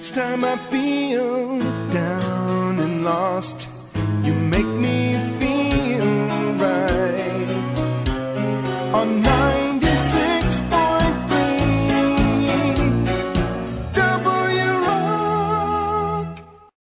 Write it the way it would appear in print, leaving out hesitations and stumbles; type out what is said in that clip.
Each time I feel down and lost, you make me feel right. On night